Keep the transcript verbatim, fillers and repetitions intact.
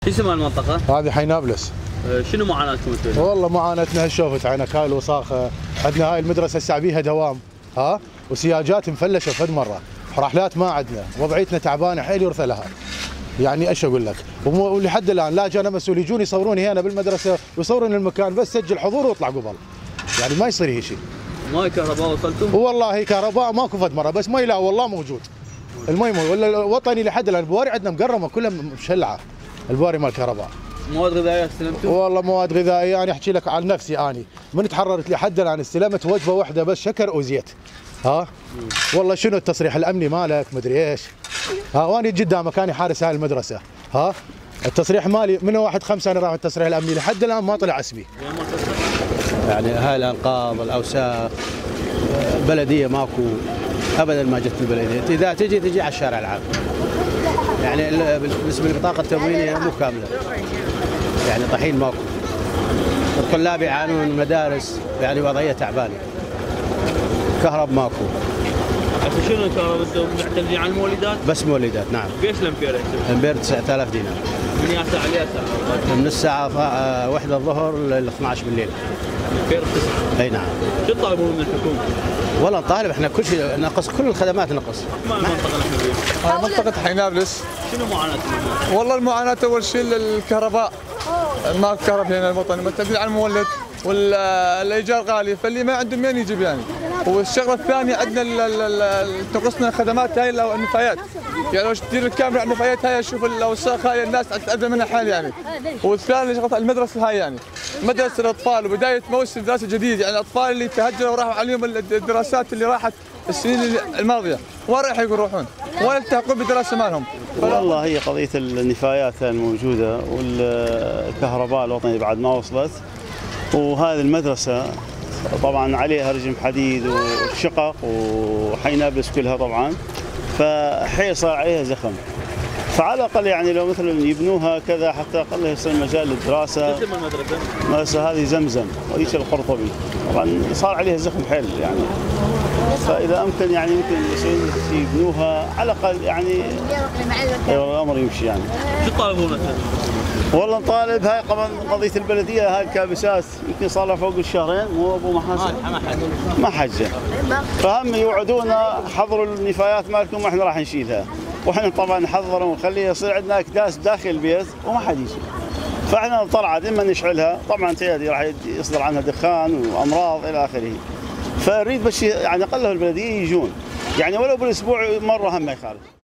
شو اسم المنطقة؟ هذه حي نابلس. شنو معاناتكم انتم؟ والله معاناتنا هالشوفت عينك هاي الوساخه، عندنا هاي المدرسه هسه بيها دوام ها وسياجات مفلشه فد مره، رحلات ما عندنا، وضعيتنا تعبانه حيل يرثى لها. يعني ايش اقول لك؟ ولحد الان لا جانا مسؤول يجون يصوروني هنا بالمدرسه ويصورون المكان بس سجل حضور واطلع قبل. يعني ما يصير هيك شيء. ماي كهرباء وصلتوا؟ والله كهرباء ماكو فد مره، بس مي لا والله موجود. المي مو ولا الوطني لحد الان البواري عندنا مقرمه كلها مشلعه. البواري مال الكهرباء. مواد غذائيه استلمتوا؟ والله مواد غذائيه انا احكي لك عن نفسي اني من تحررت لحد الان استلمت وجبه واحده بس شكر وزيت. ها؟ والله شنو التصريح الامني مالك مدري ايش؟ ها وانا قدامك انا حارس هاي المدرسه. ها؟ التصريح مالي من واحد خمسة انا راح التصريح الامني لحد الان ما طلع اسمي. يعني هاي الالقاب الاوساخ بلديه ماكو ابدا ما جت البلديه، اذا تجي تجي على الشارع العام. يعني بالنسبه للبطاقه التموينيه مو كامله. يعني طحين ماكو. الطلاب يعانون المدارس يعني وضعيه تعبانه. كهرب ماكو. هسه شنو الكهرباء انتم معتمدين على المولدات؟ بس مولدات نعم. قديش الامبير يحسب؟ الامبير تسعة آلاف دينار. من يا ساعه ليا ساعه؟ من الساعه واحدة الظهر ل اثنعش بالليل. امبير تسعة. اي نعم. شو تطالبون من الحكومه؟ والله نطالب احنا كل شيء نقص، كل الخدمات نقص. ما المنطقه اللي احنا فيها؟ هاي منطقة حي نابلس. شنو معاناتكم؟ والله المعاناة أول شيء الكهرباء، ما الكهرباء هنا الوطني معتمدين على المولد والايجار غالي، فاللي ما عنده منين يجيب يعني. والشغله الثانيه عندنا تنقصنا خدمات هاي النفايات، يعني لو تدير الكاميرا على النفايات هاي اشوف الاوساخ هاي الناس تتاذى منها حال يعني. والثاني شغله المدرسه هاي يعني مدرسه الاطفال وبدايه موسم دراسه جديد، يعني الاطفال اللي تهجروا وراحوا عليهم الدراسات اللي راحت السنين الماضيه، وين راح يروحون؟ وين يلتحقون بالدراسه مالهم؟ والله هي قضيه النفايات الموجوده والكهرباء الوطني بعد ما وصلت، وهذه المدرسة طبعا عليها رجم حديد وشقق وحي نابلس كلها طبعا، فحي صار عليها زخم. فعلى الأقل يعني لو مثلا يبنوها كذا حتى أقل يصير مجال للدراسة. شو اسم المدرسة؟ المدرسة هذه زمزم وهيش القرطبي، طبعا صار عليها زخم حيل يعني. فإذا أمكن يعني يمكن يبنوها على الأقل يعني الأمر يمشي يعني. شو تطالبون مثلا؟ والله نطالب هاي قضيه البلديه هاي الكابسات يمكن صار لها فوق الشهرين مو ابو محاسن ما حجه فهم يوعدونا حضروا النفايات مالكم واحنا راح نشيلها، واحنا طبعا نحضر ونخليها يصير عندنا اكداس داخل البيت وما حد يشيل. فاحنا طلعت اما نشعلها طبعا تيادي راح يصدر عنها دخان وامراض الى اخره، فنريد بس يعني اقله البلديه يجون يعني ولو بالاسبوع مره هم ما يخالف.